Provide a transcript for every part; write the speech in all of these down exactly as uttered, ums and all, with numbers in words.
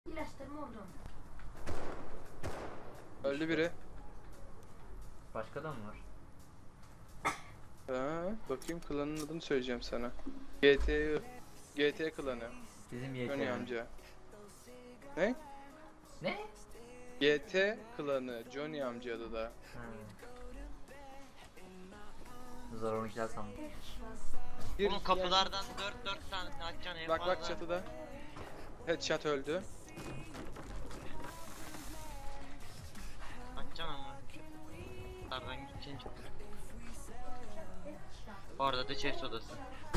İlaçlarımı oldu. Öldü biri. Başka da mı var? Ha, bakayım klanın adını söyleyeceğim sana. G T G T klanı. Bizim Johnny Y T. amca. Ne? Ne? G T klanı Johnny amca adı da. Ha. Zor on ikiler sandım. Bir Oğlum kapılardan dört dört tane açacaksın en Bak fazla. bak çatıda. Headshot öldü. Açacaksın ama. Kapılardan gideceksin çıktı. Orada da chest odası.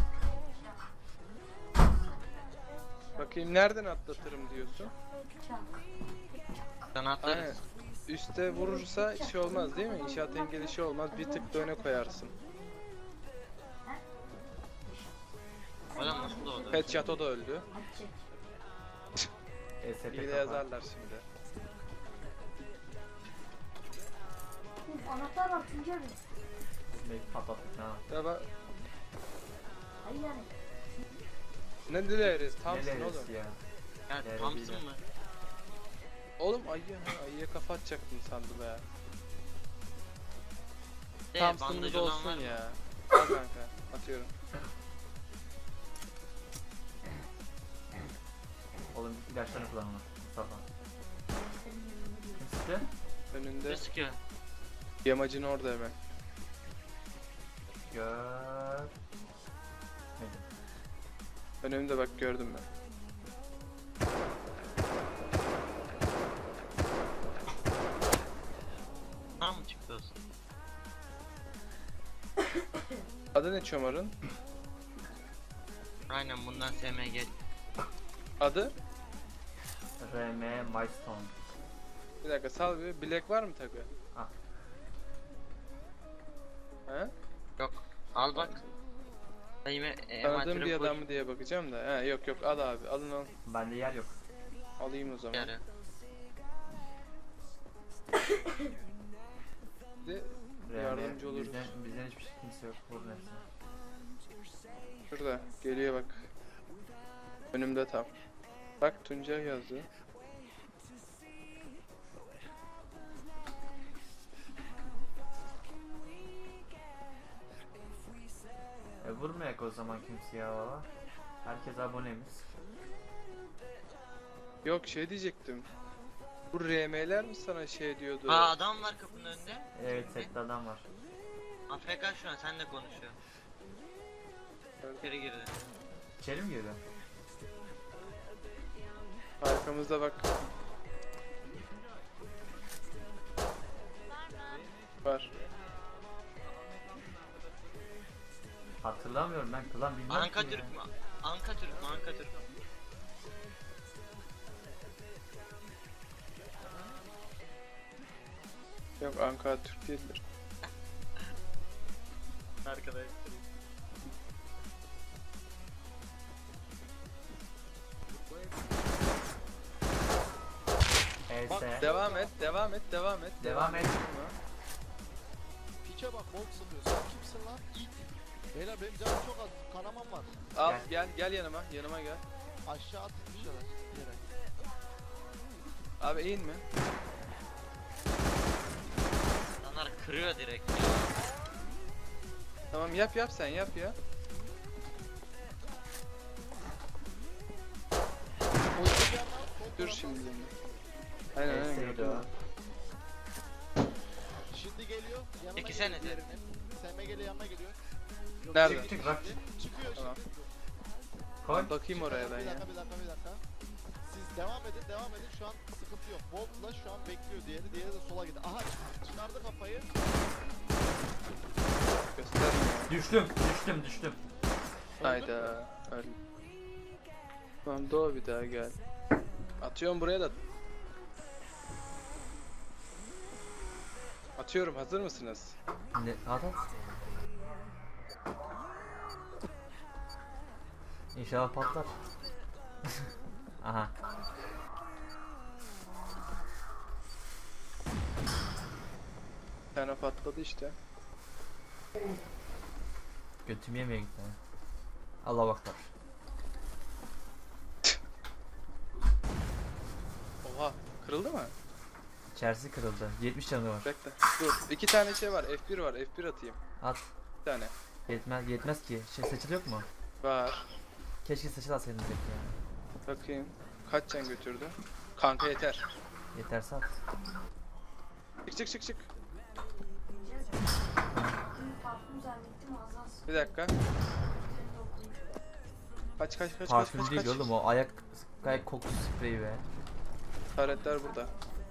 Bakayım nereden atlatırım diyorsun? Sen Aynen. atlarız. Üste vurursa şey olmaz değil mi? İnşaat engeli şey olmaz. Bir tık da öne koyarsın. Adam nasıl doğdu? Headshot o da öldü. E S P İyi de kafa. yazarlar şimdi. Anahtar var Tuncay abi. Belki patlattık ha. Ya bak Hayır yani. ne dileriz? Ne Tamsın deriz oğlum. ya? Ya Değerli Thompson bilgiler. mı? Oğlum ayı ha ayıya kafa atacaktım sandım ya. De Thompson'ımız bandaj olan olsun var mı? ya. Al kanka atıyorum. Oğlum ilaçlarını kullanma. Mustafa. Kim sıktı? Önünde Ne sıkıyor? yamacın orada hemen. Gör. Neydi? Önümde bak gördüm ben. Tam mı çıktı olsun? Adı ne çomarın? Aynen bundan S M G. Adı? R M Milestone. Bir dakika sal bir. Bilek var mı takı? Ah. He? Yok. Al bak. Dayıma Tanıdığım bir adam mı diye bakacağım da. He yok yok al abi alın al. Bende yer yok. Alayım o zaman. yarı. De R M, yardımcı oluruz. Bizden, bizden hiçbir şey kimse yok. Vurun hepsini. Şurada geliyor bak. Önümde tam. Bak Tuncay yazdı. E vurmayak o zaman kimseye valla. Herkes abonemiz. Yok şey diyecektim. Bu R M'ler mi sana şey diyordu? Aa adam var kapının önünde. Evet sette adam var. A F K şu an senle konuşuyor. İçeri girdi. İçeri mi girdi? Arkamızda bak. Var. Hatırlamıyorum ben klan bilmem Anka ki Türk ya. mü? Anka Türk mü? Anka Türk mü? Yok Ankara Türk değildir. Arkadaş. E S. Devam et, devam et, devam et. Devam et. Piçe bak bok sıkıyor. Sen kimsin lan? İt. Beyler benim canım çok az. Kanamam var. Al Gel. gel gel yanıma, yanıma gel. Aşağı atın bir şeyler. Yere. Abi eğin mi? İnsanlar kırıyor direkt. Tamam yap yap sen yap ya. Oynayanlar sol Dur taraftan şimdi. sıkıyor. Aynen aynen Neyse, gördüm. devam. Şimdi geliyor. Yanına Peki geliyor sen ne diğerinin. S M G'li yanına geliyor. Yok, Nerede? çıktı Çık, bak. şimdi. Çıkıyor Tamam. şimdi. Koy. Bakayım oraya ben bir ya. dakika bir dakika bir dakika. Siz devam edin devam edin. Şu an sıkıntı yok. Bolt'la şu an bekliyor diğeri. Diğeri de sola gitti. Aha çıkardı kafayı. Gösterme. Düştüm, düştüm, düştüm. Hayda. Öyle. Tamam doğu bir daha gel. Atıyorum buraya da. Atıyorum hazır mısınız? Ne? Adam. İnşallah patlar. Aha. Bir tane patladı işte. Götüm yemeye gitti. Allah baklar. Oha kırıldı mı? İçerisi kırıldı. yetmiş canı var. Bekle. Dur. İki tane şey var. F bir var. F bir atayım. At. Bir tane. Yetmez yetmez ki. Şey seçil yok mu? Var. Keşke seçil alsaydın direkt ya. Bakayım. Kaç can götürdü? Kanka yeter. Yeterse at. Çık çık çık çık. Diyeceğiz ya. Dün parfüm zannettim ağzına sıktım. Bir dakika. Üzerinde okuyunca. Kaç kaç kaç kaç Parfüm kaç değil kaç. oğlum o ayak ayak kokusu spreyi be. Taretler burada.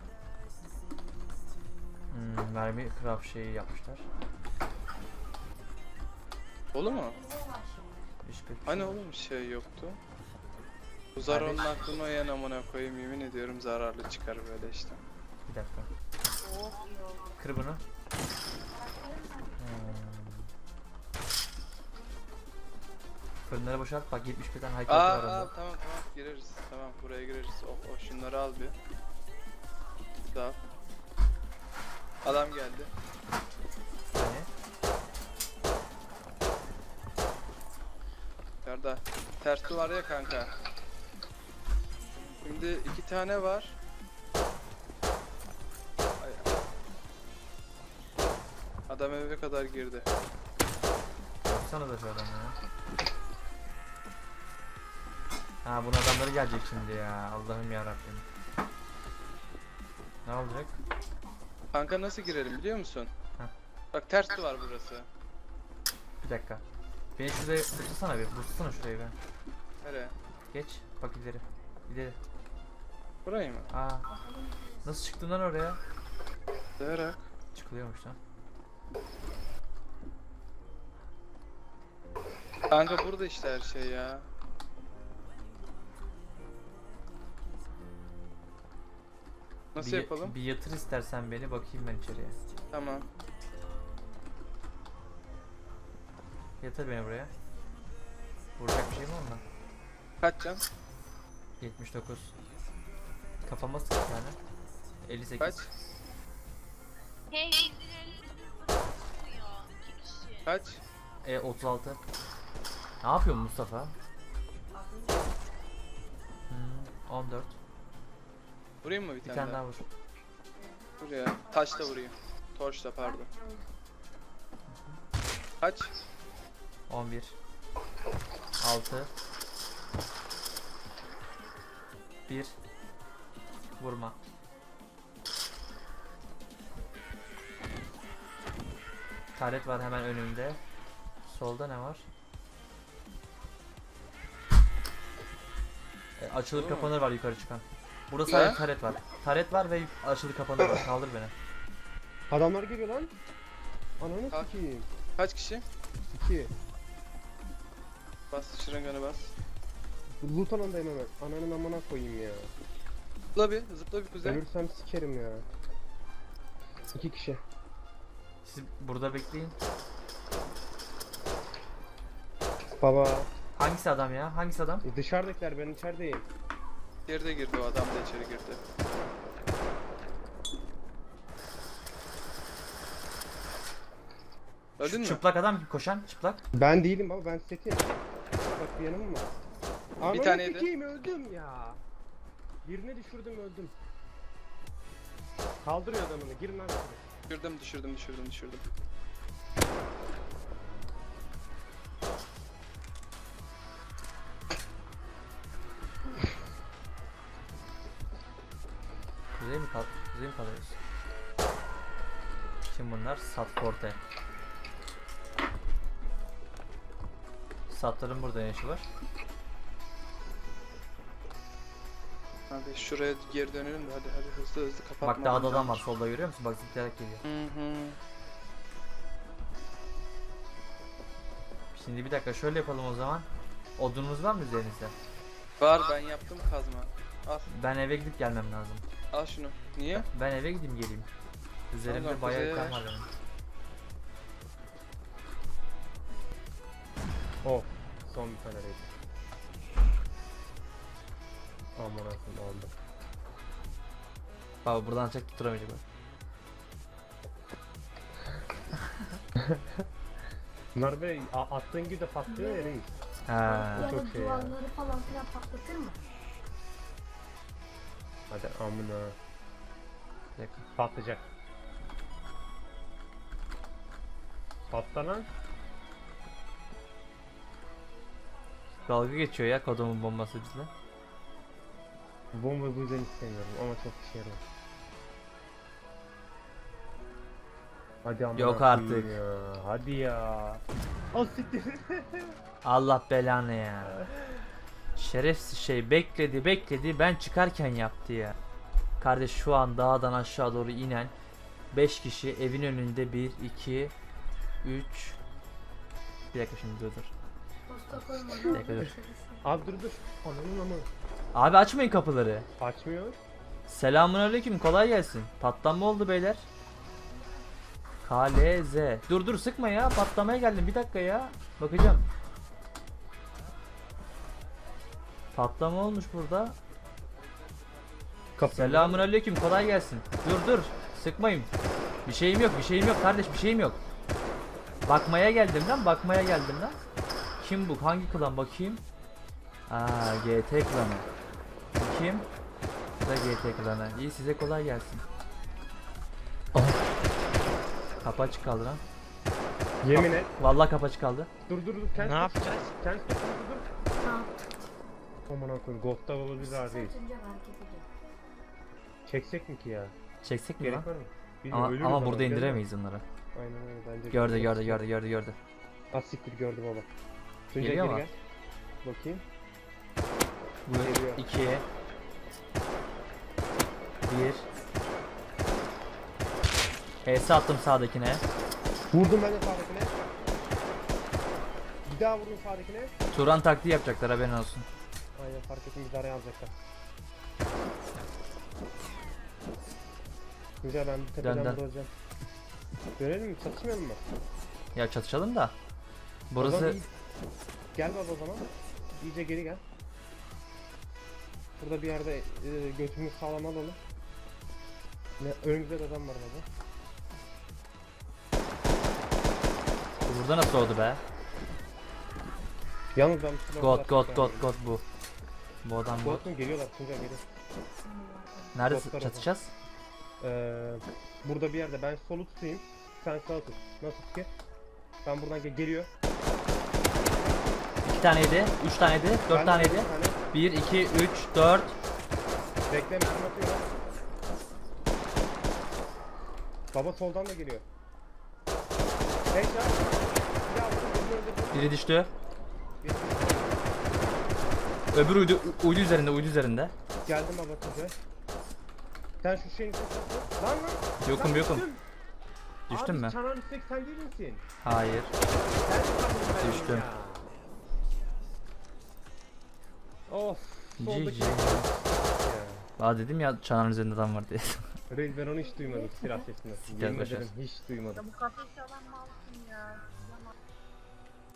Hmm, mermi craft şeyi yapmışlar. Olur mu? Ne var şimdi? Hiç pek bir Hani şey oğlum şey yoktu. Bu Zaron'un aklına yan amına koyayım, yemin ediyorum zararlı çıkar böyle işte. Bir dakika. Oh iyi oldu. Kır bunu. Karakterim sen. Hmm. Fırınları boşalt bak yetmiş bir tane high Aa, quality var aa onda. tamam tamam gireriz. Tamam buraya gireriz. Oh, oh şunları al bir. Daha. Adam geldi. Hani? Nerede? Ters duvar ya kanka. Şimdi iki tane var. Ay. Adam eve kadar girdi. Baksana da şu adam ya. Ha bunun adamları gelecek şimdi ya. Allah'ım yarabbim. Ne olacak? Kanka nasıl girelim biliyor musun? Heh. Bak ters duvar burası. Bir dakika. Beni şuraya buslasana bir. Buslasana şurayı ben. Nereye? Geç. Bak ileri. İleri. Burayı mı? Aa. Nasıl çıktın lan oraya? Dayarak. Çıkılıyormuş lan. Kanka burada işte her şey ya. Nasıl bir, yapalım? Bir yatır istersen beni bakayım ben içeriye. Tamam. Yatır beni buraya. Vuracak bir şey mi onunla? Kaç can? yetmiş dokuz. Kafama sık bir tane. elli sekiz. Kaç? Hey, Kaç? E otuz altı. Ne yapıyorsun Mustafa? Hmm, on dört. Vurayım mı bir, Bir tane, tane daha? daha vur. Vur ya. Taşla vurayım. Torçla pardon. Kaç? on bir. altı. bir. Vurma. Taret var hemen önümde. Solda ne var? E, açılır Oo. kapanır var yukarı çıkan. Burada Ne? sadece taret var. Taret var ve açılır kapanır var. Kaldır beni. Adamlar geliyor lan. Ananı Kalk. sikeyim. Kaç kişi? İki. Bas şırınganı bas. Loot alandayım hemen. Ananın amına koyayım ya. Zıpla bir, zıpla bir kuzey. Ölürsem sikerim ya. İki kişi. Siz burada bekleyin. Baba. Hangisi adam ya? Hangisi adam? E, dışarıdakiler, ben içerideyim. Geride girdi o adam da içeri girdi. Öldün mü? Çıplak adam gibi koşan çıplak. Ben değilim baba, ben setim. Bak bir yanım var. Ananı tane yedi. sikeyim, öldüm ya. Birini düşürdüm, öldüm. Kaldırıyor adamını, girin lan. Düşürdüm, düşürdüm, düşürdüm, düşürdüm. Kuzey mi kal Kuzey mi kalıyoruz? Kim bunlar? Sat Forte. Satların burada ne işi var? Abi şuraya geri dönelim de hadi hadi hızlı hızlı kapatma. Bak dağda adam var solda, görüyor musun? Bak zıplayarak geliyor. Hı hı. Şimdi bir dakika şöyle yapalım o zaman. Odununuz var mı üzerinizde? Var, ben yaptım kazma. Al, Ben eve gidip gelmem lazım. al şunu. Niye? Ben eve gideyim geleyim. Üzerimde Tamam, bayağı kuzeye yıkan ver. var benim. Oh. Son bir tane raid. Aman akım oldu. Baba buradan çek tutturamayacak bak. Bunlar böyle a- attığın gibi de patlıyor ya reis. Ha. Ya çok da şey ya. duvarları falan filan patlatır mı? Hadi amına. Bir dakika. Patlayacak. Patla lan. Dalga geçiyor ya kodumun bombası bizle. Bomba bu yüzden istemiyorum ama çok işe yarar. Hadi amına Yok koyayım artık. Ya. Hadi ya. O siktir. Allah belanı ya. Şerefsiz şey bekledi bekledi ben çıkarken yaptı ya. Kardeş şu an dağdan aşağı doğru inen beş kişi evin önünde bir iki üç. Bir dakika şimdi dur dur. Posta Bir koymadım. dakika dur. Abi dur dur. Ananın amı. Abi açmayın kapıları. Açmıyor. Selamünaleyküm kolay gelsin. Patlanma oldu beyler. K L Z. Dur dur sıkma ya patlamaya geldim bir dakika ya. Bakacağım. Patlama olmuş burada. Kapı. Selamünaleyküm kolay gelsin. Dur dur sıkmayın. Bir şeyim yok bir şeyim yok kardeş bir şeyim yok. Bakmaya geldim lan bakmaya geldim lan. Kim bu hangi klan bakayım. Aa G T klanı. Kim? Bu da G T klanı. İyi size kolay gelsin. Kapı açık kaldı lan. Yemin et. Vallahi kapı açık kaldı. Dur dur dur. Kent Ne yapacağız? Kent dur dur dur. Tamam. Aman koyayım. Ghost'ta olabilir değil. Satınca hareket ediyor. Çeksek mi ki ya? Çeksek mi lan? Gerek var mı? Ama, Bilmiyorum, ölürüz ama burada değil mi? indiremeyiz onları. Aynen öyle bence. Gördü gördü gördü gördü gördü. Az siktir gördü baba. Tuncay Geliyor geri mu? gel. Bakayım. Bu Geliyor. iki bir H'si attım sağdakine. Vurdum ben de sağdakine. Bir daha vurdum sağdakine. Turan taktiği yapacaklar haberin olsun. Aynen fark ettim bizi araya alacaklar. Güzel ben bir tepeden Dön, dön. vuracağım. Dönelim mi? Çatışmayalım mı? Ya çatışalım da. O zaman Burası iyi- Gel baba o zaman. İyice geri gel. Burada bir yerde e, götümüz sağlam alalım. Ne, önümüzde de adam var baba. burada nasıl oldu be? Yalnız ben bir God God God God bu. Bu adam bu. God mu geliyorlar Tuncay geri. Nerede Godlar çatışacağız? Ee, burada bir yerde ben solu tutayım. Sen sağı tut. Nasıl fikir? Ben buradan gel geliyor. iki taneydi, üç taneydi, Ben dört de taneydi. bir tane. bir, iki, üç, dört. Bekle ben atıyorum. Baba soldan da geliyor. Headshot. Bir daha vurdum. birini öldürdüm. Biri düştü. Bir- Öbür uydu, uydu üzerinde, uydu üzerinde. Geldim baba Tuncay. Sen şu şeyin sesini tut. Lan lan. Yokum lan yokum. düştüm. Düştün Abi, mü? çanağın üstteki sen değil misin? Hayır. Sen çıkardın beni Düştüm. ya. Of. Soldaki. G G. Aa dedim ya çanağın üzerinde adam var diye. Reis ben onu hiç duymadım silah sesinden. Gel Yemin başar. ederim hiç duymadım. Bu kafesi olan malsın ya.